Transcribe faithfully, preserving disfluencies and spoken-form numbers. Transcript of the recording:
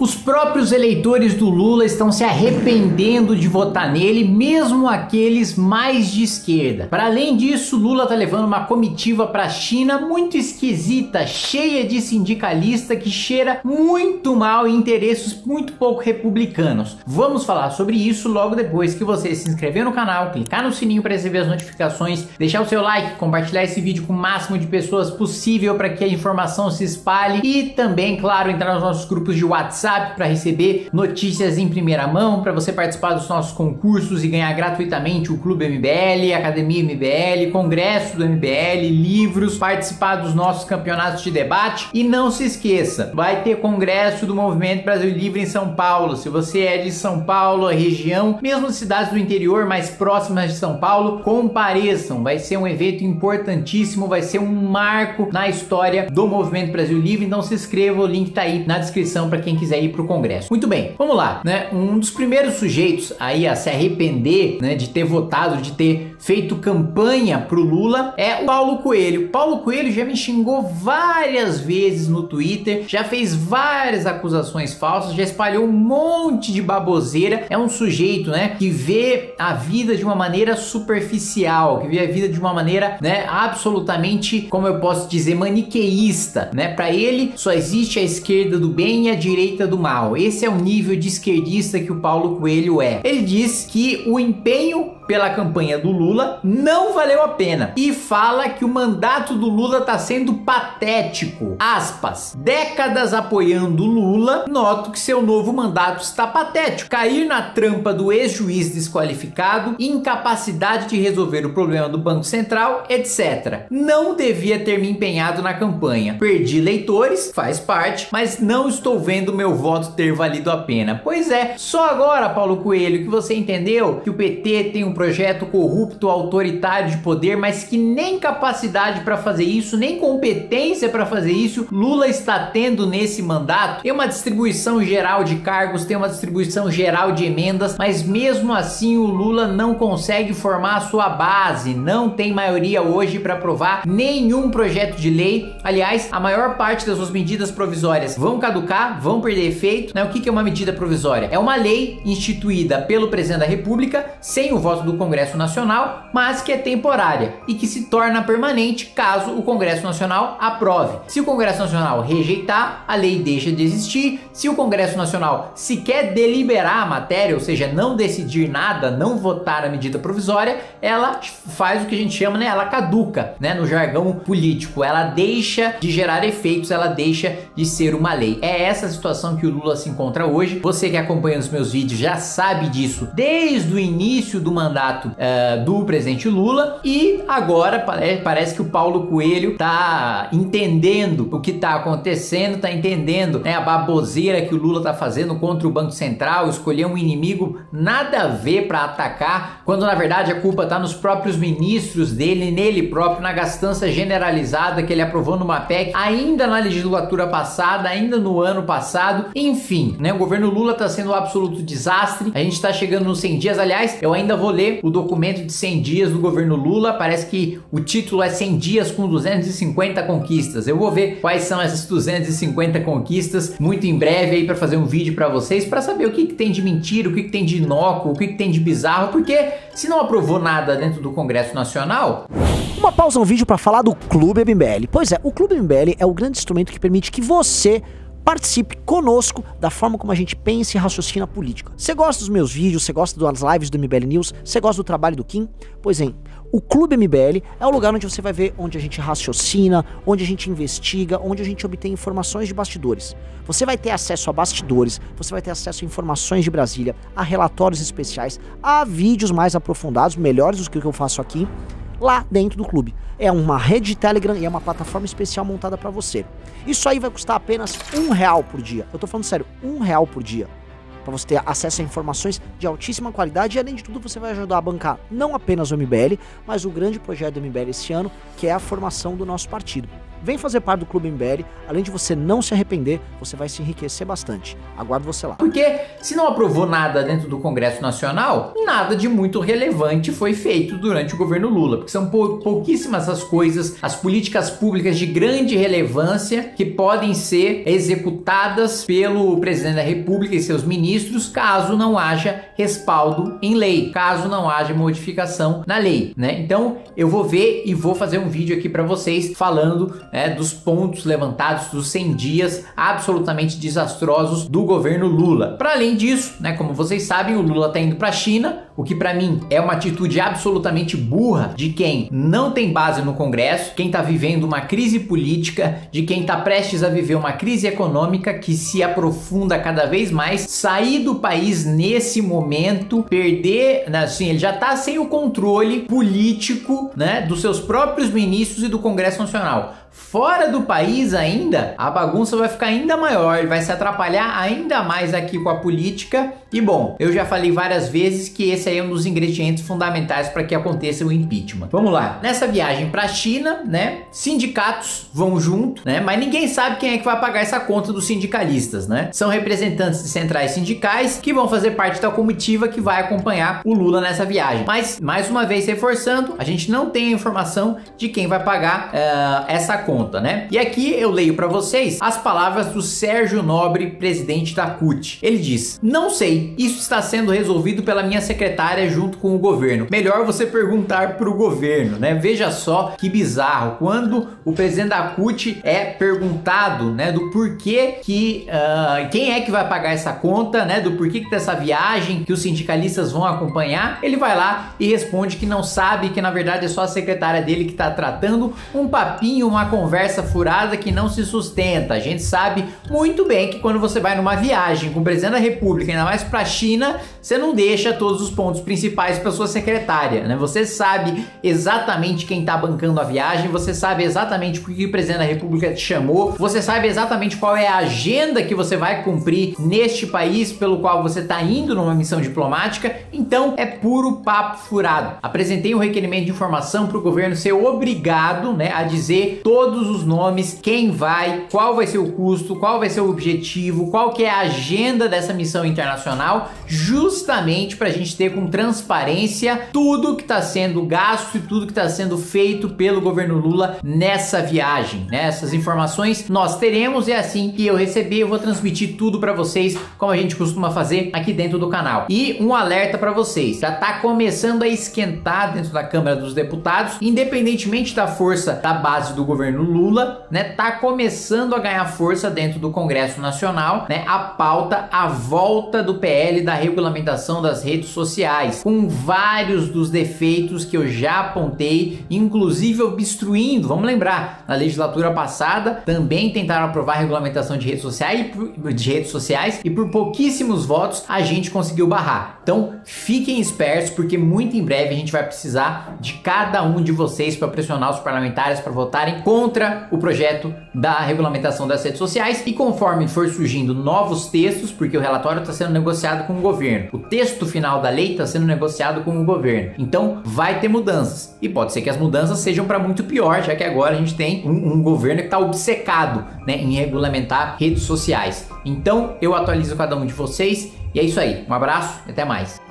Os próprios eleitores do Lula estão se arrependendo de votar nele, mesmo aqueles mais de esquerda. Para além disso, Lula tá levando uma comitiva para a China muito esquisita, cheia de sindicalista que cheira muito mal e interesses muito pouco republicanos. Vamos falar sobre isso logo depois que você se inscrever no canal, clicar no sininho para receber as notificações, deixar o seu like, compartilhar esse vídeo com o máximo de pessoas possível para que a informação se espalhe e também, claro, entrar nos nossos grupos de WhatsApp para receber notícias em primeira mão, para você participar dos nossos concursos e ganhar gratuitamente o Clube M B L, Academia M B L, Congresso do M B L, livros, participar dos nossos campeonatos de debate. E não se esqueça, vai ter Congresso do Movimento Brasil Livre em São Paulo. Se você é de São Paulo, a região, mesmo cidades do interior mais próximas de São Paulo, compareçam. Vai ser um evento importantíssimo, vai ser um marco na história do Movimento Brasil Livre. Então se inscreva, o link tá aí na descrição para quem quiser ir pro Congresso. Muito bem, vamos lá, né? Um dos primeiros sujeitos aí a se arrepender, né, de ter votado, de ter feito campanha pro Lula é o Paulo Coelho. Paulo Coelho já me xingou várias vezes no Twitter, já fez várias acusações falsas, já espalhou um monte de baboseira. É um sujeito, né, que vê a vida de uma maneira superficial, que vê a vida de uma maneira, né, absolutamente, como eu posso dizer, maniqueísta, né? Para ele só existe a esquerda do bem e a direita do mal. Esse é o nível de esquerdista que o Paulo Coelho é. Ele diz que o empenho pela campanha do Lula não valeu a pena e fala que o mandato do Lula tá sendo patético. Aspas. Décadas apoiando Lula, noto que seu novo mandato está patético. Cair na trampa do ex-juiz desqualificado, incapacidade de resolver o problema do Banco Central, etcétera. Não devia ter me empenhado na campanha. Perdi eleitores, faz parte, mas não estou vendo meu voto ter valido a pena. Pois é, só agora, Paulo Coelho, que você entendeu que o P T tem um projeto corrupto, autoritário de poder, mas que nem capacidade para fazer isso, nem competência para fazer isso Lula está tendo nesse mandato. Tem uma distribuição geral de cargos, tem uma distribuição geral de emendas, mas mesmo assim o Lula não consegue formar a sua base, não tem maioria hoje para aprovar nenhum projeto de lei. Aliás, a maior parte das suas medidas provisórias vão caducar, vão perder efeito, né? O que é uma medida provisória? É uma lei instituída pelo presidente da República sem o voto do Congresso Nacional, mas que é temporária e que se torna permanente caso o Congresso Nacional aprove. Se o Congresso Nacional rejeitar, a lei deixa de existir. Se o Congresso Nacional sequer deliberar a matéria, ou seja, não decidir nada, não votar a medida provisória, ela faz o que a gente chama, né? Ela caduca, né? No jargão político, ela deixa de gerar efeitos, ela deixa de ser uma lei. É essa a situação que o Lula se encontra hoje. Você que acompanha os meus vídeos já sabe disso desde o início do mandato uh, do presidente Lula, e agora pare parece que o Paulo Coelho tá entendendo o que tá acontecendo, tá entendendo, né, a baboseira que o Lula tá fazendo contra o Banco Central, escolher um inimigo nada a ver para atacar, quando na verdade a culpa tá nos próprios ministros dele, nele próprio, na gastança generalizada que ele aprovou numa P E C ainda na legislatura passada, ainda no ano passado. Enfim, né, o governo Lula tá sendo um absoluto desastre. A gente tá chegando nos cem dias, aliás, eu ainda vou ler o documento de cem dias do governo Lula, parece que o título é cem dias com duzentas e cinquenta conquistas. Eu vou ver quais são essas duzentas e cinquenta conquistas muito em breve aí para fazer um vídeo para vocês, para saber o que, que tem de mentira, o que, que tem de inócuo, o que, que tem de bizarro, porque se não aprovou nada dentro do Congresso Nacional... Uma pausa no vídeo para falar do Clube M B L. Pois é, o Clube M B L é o grande instrumento que permite que você participe conosco da forma como a gente pensa e raciocina a política. Você gosta dos meus vídeos, você gosta das lives do M B L News, você gosta do trabalho do Kim? Pois é, o Clube M B L é o lugar onde você vai ver onde a gente raciocina, onde a gente investiga, onde a gente obtém informações de bastidores. Você vai ter acesso a bastidores, você vai ter acesso a informações de Brasília, a relatórios especiais, a vídeos mais aprofundados, melhores do que o que eu faço aqui, lá dentro do clube. É uma rede de Telegram e é uma plataforma especial montada para você. Isso aí vai custar apenas um real por dia. Eu tô falando sério, um real por dia. Para você ter acesso a informações de altíssima qualidade e, além de tudo, você vai ajudar a bancar não apenas o M B L, mas o grande projeto do M B L esse ano, que é a formação do nosso partido. vem fazer parte do Clube M B L. Além de você não se arrepender, você vai se enriquecer bastante. Aguardo você lá. Porque se não aprovou nada dentro do Congresso Nacional, nada de muito relevante foi feito durante o governo Lula, porque são pou, pouquíssimas as coisas, as políticas públicas de grande relevância que podem ser executadas pelo presidente da República e seus ministros, caso não haja respaldo em lei, caso não haja modificação na lei, né? Então eu vou ver e vou fazer um vídeo aqui para vocês falando, né, dos pontos levantados dos cem dias absolutamente desastrosos do governo Lula. Para além disso, né, como vocês sabem, o Lula tá indo para a China, o que para mim é uma atitude absolutamente burra de quem não tem base no Congresso, quem tá vivendo uma crise política, de quem tá prestes a viver uma crise econômica que se aprofunda cada vez mais. Sair do país nesse momento, perder, assim, ele já tá sem o controle político, né, dos seus próprios ministros e do Congresso Nacional. Fora do país ainda, a bagunça vai ficar ainda maior, ele vai se atrapalhar ainda mais aqui com a política. E bom, eu já falei várias vezes que esse aí é um dos ingredientes fundamentais para que aconteça o impeachment. Vamos lá, nessa viagem para a China, né, sindicatos vão junto, né, mas ninguém sabe quem é que vai pagar essa conta dos sindicalistas, né? São representantes de centrais sindicais que vão fazer parte da comitiva que vai acompanhar o Lula nessa viagem. Mas, mais uma vez reforçando, a gente não tem a informação de quem vai pagar uh, essa conta, né? E aqui eu leio para vocês as palavras do Sérgio Nobre, presidente da C U T. Ele diz: não sei, isso está sendo resolvido pela minha secretária junto com o governo. Melhor você perguntar para o governo, né? Veja só que bizarro, quando o presidente da C U T é perguntado, né, do porquê que uh, quem é que vai pagar essa conta, né, do porquê que dessa viagem que os sindicalistas vão acompanhar, ele vai lá e responde que não sabe, que na verdade é só a secretária dele que está tratando, um papinho, uma conversa furada que não se sustenta. A gente sabe muito bem que quando você vai numa viagem com o presidente da República, ainda mais para a China, você não deixa todos os pontos principais para sua secretária, né? Você sabe exatamente quem está bancando a viagem, você sabe exatamente por que o presidente da República te chamou, você sabe exatamente qual é a agenda que você vai cumprir neste país pelo qual você está indo numa missão diplomática. Então é puro papo furado. Apresentei um requerimento de informação para o governo ser obrigado, né, a dizer todos os nomes, quem vai, qual vai ser o custo, qual vai ser o objetivo, qual que é a agenda dessa missão internacional, justamente para a gente ter com transparência tudo que está sendo gasto e tudo que está sendo feito pelo governo Lula nessa viagem, né? Essas informações nós teremos, e é assim que eu receber eu vou transmitir tudo para vocês, como a gente costuma fazer aqui dentro do canal. E um alerta para vocês, já está começando a esquentar dentro da Câmara dos Deputados, independentemente da força da base do governo Lula, né, tá começando a ganhar força dentro do Congresso Nacional, né, a pauta, a volta do P L da regulamentação das redes sociais, com vários dos defeitos que eu já apontei, inclusive obstruindo. Vamos lembrar, na legislatura passada também tentaram aprovar a regulamentação de redes sociais, de redes sociais e por pouquíssimos votos a gente conseguiu barrar. Então fiquem espertos, porque muito em breve a gente vai precisar de cada um de vocês para pressionar os parlamentares para votarem contra o projeto da regulamentação das redes sociais. E conforme for surgindo novos textos, porque o relatório está sendo negociado com o governo, o texto final da lei está sendo negociado com o governo, então vai ter mudanças, e pode ser que as mudanças sejam para muito pior, já que agora a gente tem um, um governo que está obcecado, né, em regulamentar redes sociais. Então eu atualizo cada um de vocês, e é isso aí, um abraço e até mais.